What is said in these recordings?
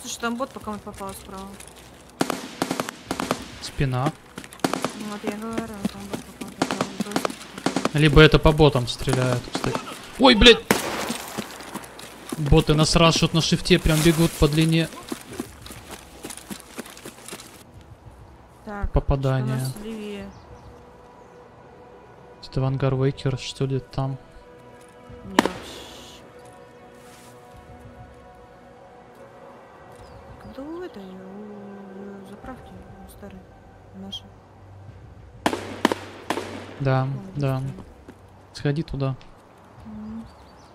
Слушай, там бот по кому-то попал справа. Спина. Ну, вот я говорю, там бот по кому-то попал. Либо это по ботам стреляют, кстати. Ой, блядь! Боты нас рашут на шифте, прям бегут по длине. Так, Попадание. что у нас левее? Это в ангар Вейкер, что ли, там? Не вообще. Когда у этой, у заправки у старой нашей. Да, Вон, да. стоит. Сходи туда. Мгм.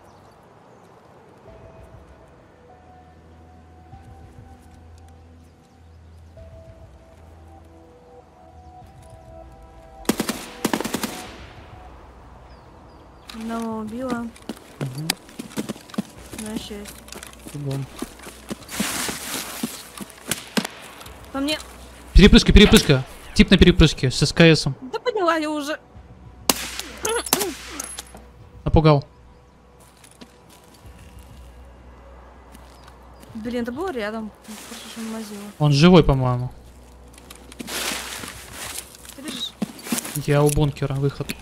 Одного убила, Угу. на 6. Бегом. По мне. Перепрыжка, перепрыжка. Тип на перепрыжке с СКСом. Да поняла я уже. Напугал. Блин, это было рядом. Хорошо, что не мазила. Он живой, по-моему. Ты бежишь? Я у бункера, выход.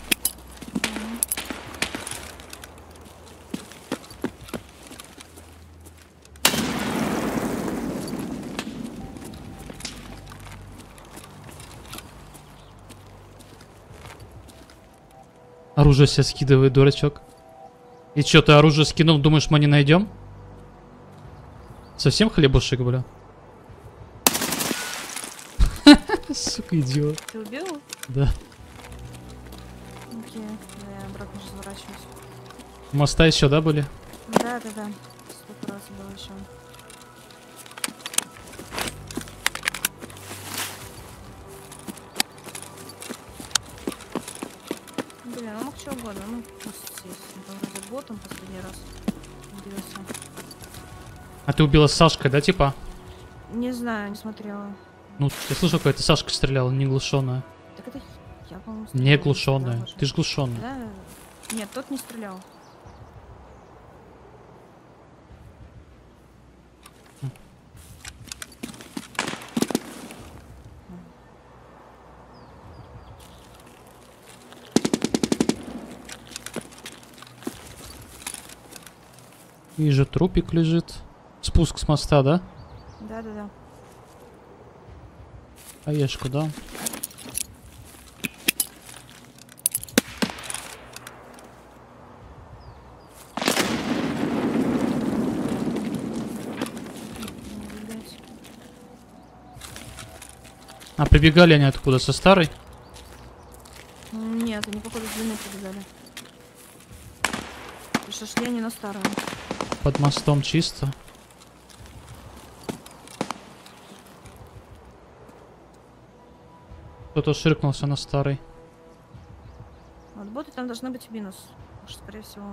Оружие себе скидывает, дурачок. И чё, ты оружие скинул, думаешь, мы не найдем? Совсем хлебушек, бля? Сука, идиот. Ты убил? Да. Окей, я обратно разворачиваюсь. Моста еще, да, были? Да. Сколько раз было еще. Блин, он мог что угодно. Ну, пусть здесь. Он вроде ботом последний раз бился. А ты убила с Сашкой, да, типа? Не знаю, не смотрела. Ну, я слышал, какая-то Сашка стреляла, не глушенная. Так это я, по-моему, Не стреляла, глушенная. даже. Ты ж глушенная. Да? Нет, тот не стрелял. Вижу, трупик лежит. Спуск с моста, да? Да. Аешку, да? Блядь. А прибегали они откуда? Со старой? Нет, они, походу, с длины побежали. Потому что шли они на старую. Под мостом чисто. Кто-то ширкнулся на старой. Вот боты там должны быть минус. Потому что, скорее всего...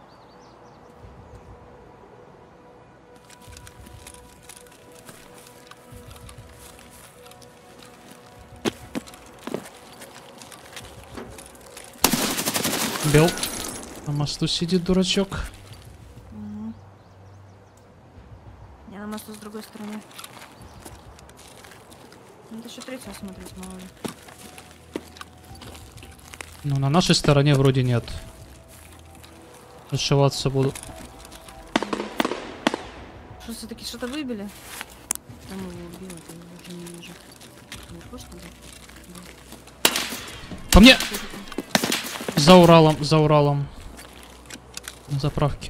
Бел. На мосту сидит дурачок. Угу. Я на мосту с другой стороны. Надо еще третьего смотреть, мало ли. Ну, на нашей стороне вроде нет. Ошиваться буду. Что, все-таки что-то выбили? Там его убило, ты его уже не вижу. Не просто, да? По мне! За Уралом, за Уралом. На заправке.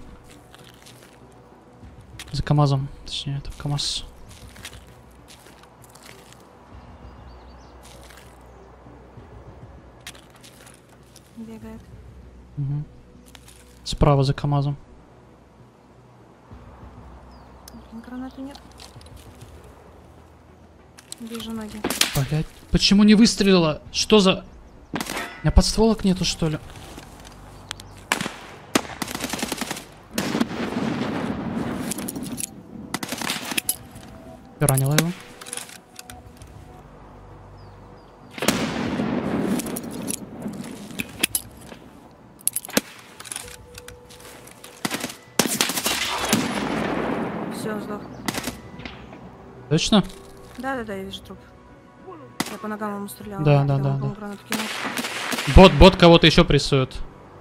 За КамАЗом. Точнее, это КамАЗ. Бегает. Угу. Справа за КамАЗом. Гранаты нет. Вижу ноги. Блять, почему не выстрелила? Что за... У меня подстволок нету, что ли? Ранила его. Все, сдох. Точно? Да, я вижу труп. Я по ногам ему стреляла. Да, Я да, ему, да, по-моему, да. гранату кинул. Бот кого-то еще прессует.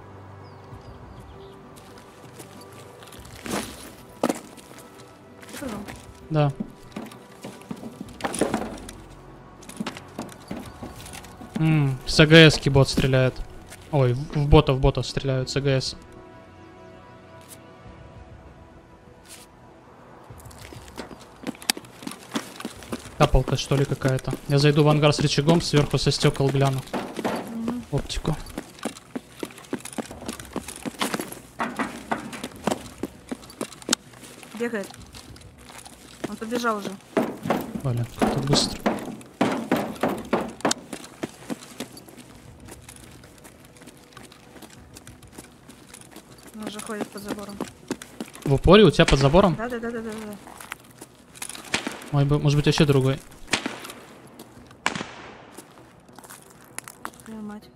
Прыгал. Да. С АГС-ки бот стреляет. Ой, в бота стреляют с АГС. Тапалка, что ли, какая-то. Я зайду в ангар с рычагом, сверху со стекол гляну. Оптику. Бегает. Он побежал уже. Блин, как-то быстро. Он уже ходит под забором. В упоре у тебя под забором? Да. Ой, может быть, вообще другой. Твою мать.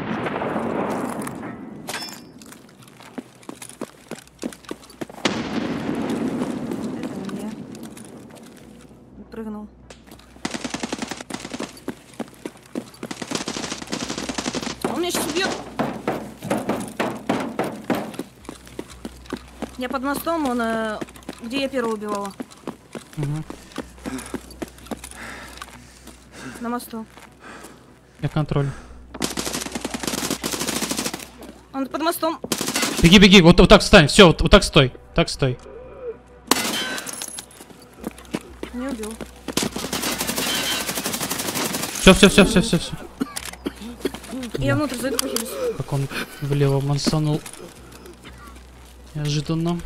Это не я. Прыгнул. Он меня сейчас убьет. Я под мостом, он где я первого убивала. Угу. На мосту. Я контроль. Он под мостом. Беги, вот так встань, все, вот так стой. Так стой. Не убил. Все. Я внутрь зайду, похилюсь. Как он влево мансанул. Неожиданно.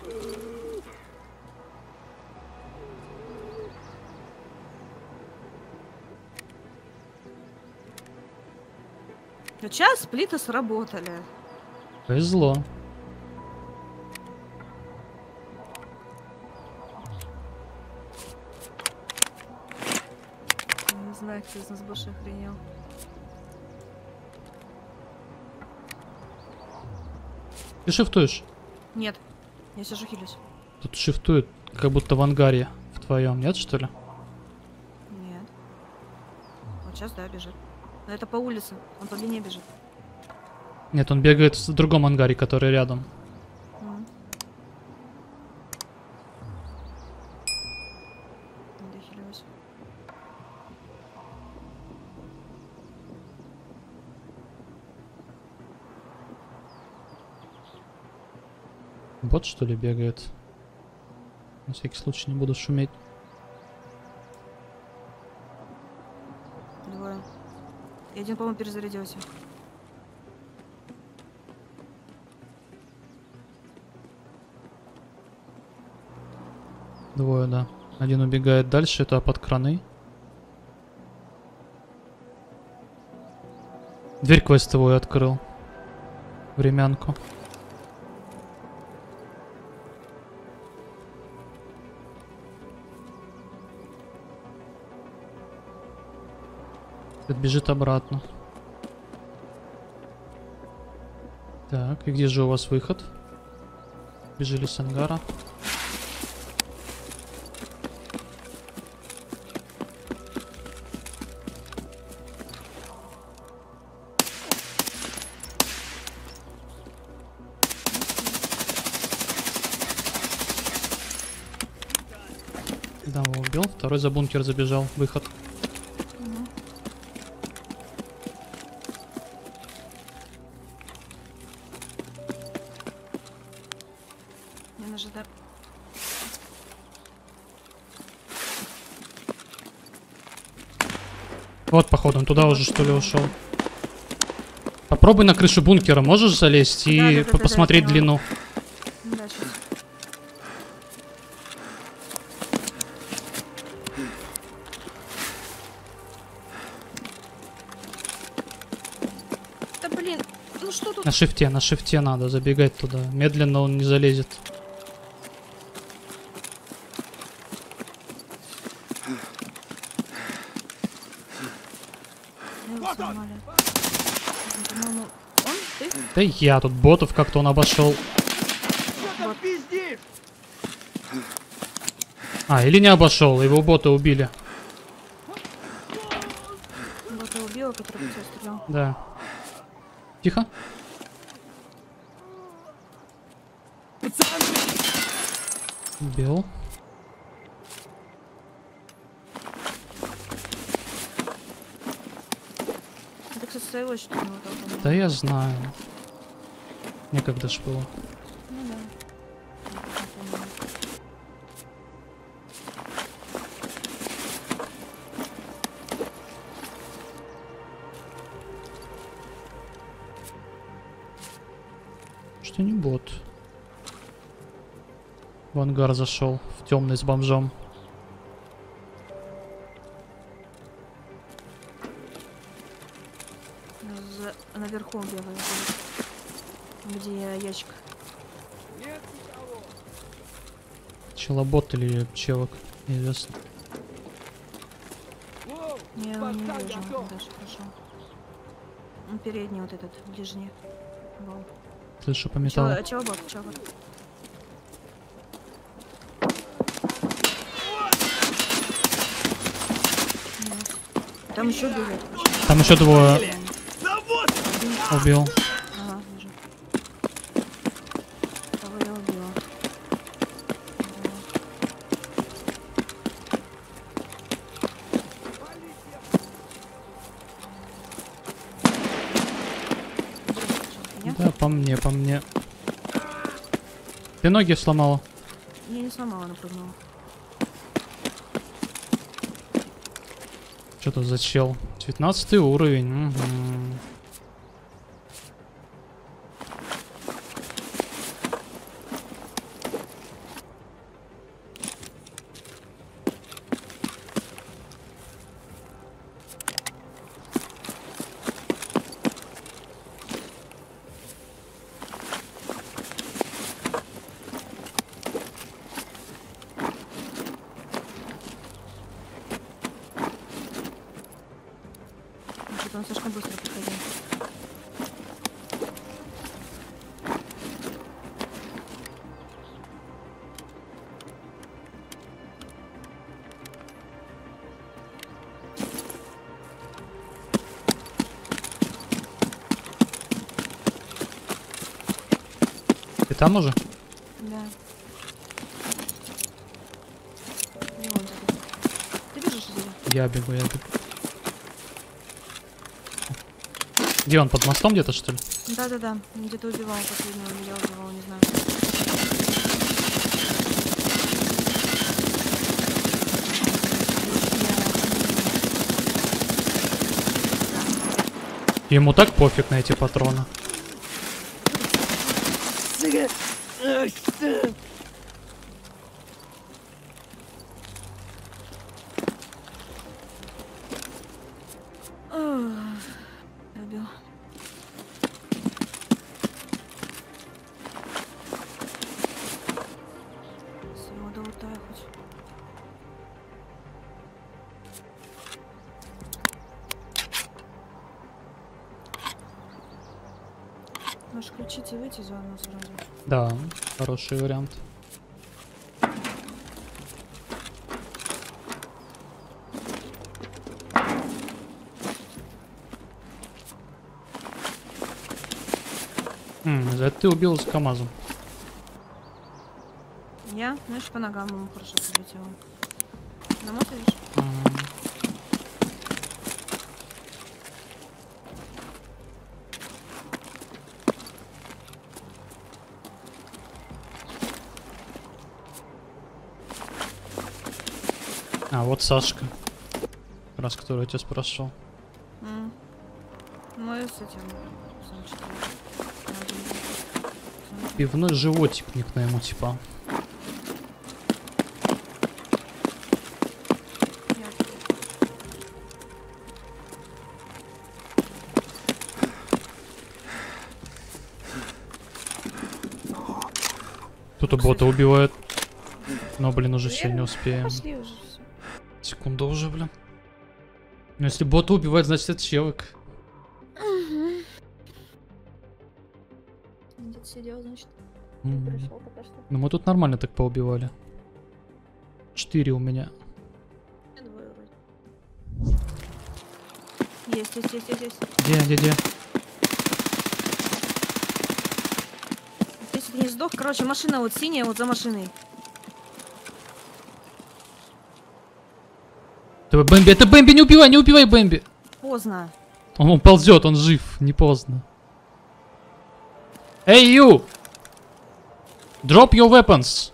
Сейчас сплиты сработали. Повезло. Не знаю, кто из нас больше охренел. Ты шифтуешь? Нет, я сижу хилюсь. Тут шифтует, как будто в ангаре в твоем, нет, что ли? Нет. Вот сейчас, да, бежит. Но это по улице, он по длине бежит. Нет, он бегает в другом ангаре, который рядом. Дохилюсь. Бот, что ли, бегает? На всякий случай не буду шуметь. Двое. И один, по-моему, перезарядился. Двое, да. Один убегает дальше, это под краны. Дверь квестовую открыл. Времянку. Этот бежит обратно. Так, и где же у вас выход? Бежали с ангара. Да, его убил. Второй за бункер забежал. Выход. Не на ЖД. Вот, походу, он туда уже, что ли, ушел. Попробуй на крышу бункера, можешь залезть и Да, посмотреть поняла. длину. Да, сейчас. Да блин, ну что тут? На шифте надо забегать туда. Медленно он не залезет. Его сломали. По-моему, он? Ты? Да я тут ботов как-то он обошел. Вот. А, или не обошел, его боты убили. Вот я убила, который в тебя стрелял. Да. Тихо. Убил. Это, кстати, стоило, что у него там. Да я знаю. Некогда ж было. Ну да. Я помню. Что не бот. В ангар зашел. В темный с бомжом. Наверху бегает. Где ящик? Челобот или челок. Неизвестно. Я его не вижу. Он дальше прошел. Он передний вот этот, ближний. Был. Слышу по металлу. Челобот. Нет. Там еще бегает. Там еще двое. Убил. Ага, вижу. Кого я убила? Да, по мне, по мне. Ты ноги сломала? Я не сломала, напрыгнула. Что тут за чел? 19 уровень. Угу. Он слишком быстро подходил. Ты там уже? Да. Не он здесь. Ты бежишь здесь? Я бегу. Где он, под мостом где-то, что ли? Да. Где-то убивал последнего, или я убивал, не знаю. Ему так пофиг на эти патроны. Убил. Всего долутаю хоть. Можешь включить и выйти заодно сразу. Да, хороший вариант. За это ты убил с КамАЗом. Я, знаешь, по ногам ему хорошо прилетела. На мост видишь? А, вот Сашка. Раз, который я тебя спрашивал. Ну и с этим, значит, Пивной животик никнейму типа. Кто-то бота убивает. Но, блин, уже все не успеем. Пошли уже всё. Секунду уже, блин. Ну, если бота убивает, значит это челик. Где-то сидел, значит, Мгм. пришел пока что. Ну мы тут нормально так поубивали. 4 у меня. Двое вроде. Есть. Где? Если ты не сдох, короче, машина вот синяя, вот за машиной. Бэмби, это Бэмби, не убивай Бэмби. Поздно. Он ползет, он жив, не поздно. Эй, you! Drop your weapons.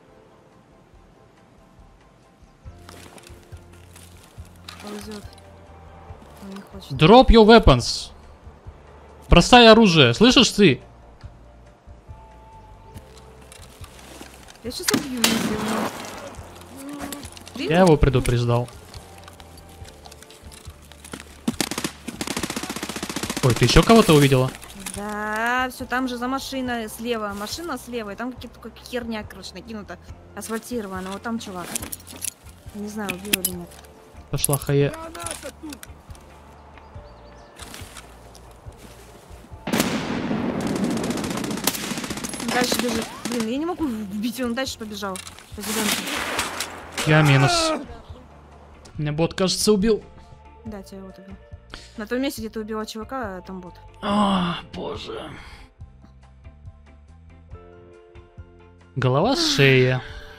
Ползет. Он не хочет. Drop your weapons. Бросай оружие, слышишь ты? Я сейчас убью, если он... Я его предупреждал. Ой, ты еще кого-то увидела? Да, все там же за машиной слева. Машина слева, и там какая-то херня, короче, накинута. Асфальтирована. Вот там чувак. Не знаю, убил или нет. Пошла хае. Дальше бежит. Блин, я не могу вбить, он дальше побежал. По зеленке. Я минус. Меня бот, кажется, убил. Да, тебя вот убил. На том месте, где ты убила чувака, там бот. О, боже. Голова с шеи.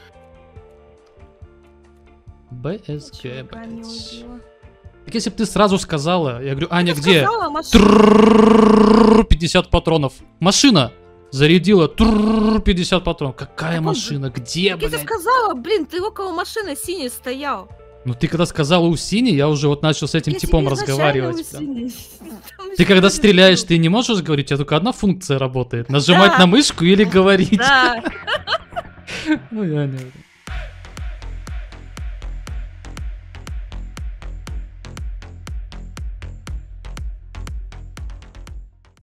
БСГ, Чувака не блядь. убила. Так если бы ты сразу сказала, я говорю, Аня, Я где? сказала, машина. Трррррррр, 50 патронов. Машина зарядила. Тррррррр, 50 патронов. Какая Так он машина? Где, Я тебе блядь? сказала, блин, ты около машины синей стоял. Ну ты когда сказала у Сини, я уже вот начал с этим Я типом тебе изначально разговаривать. у прям. синей. Там Ты еще когда один стреляешь, был. ты не можешь говорить, у тебя только одна функция работает. Нажимать Да. на мышку или говорить. Да. Ну я не...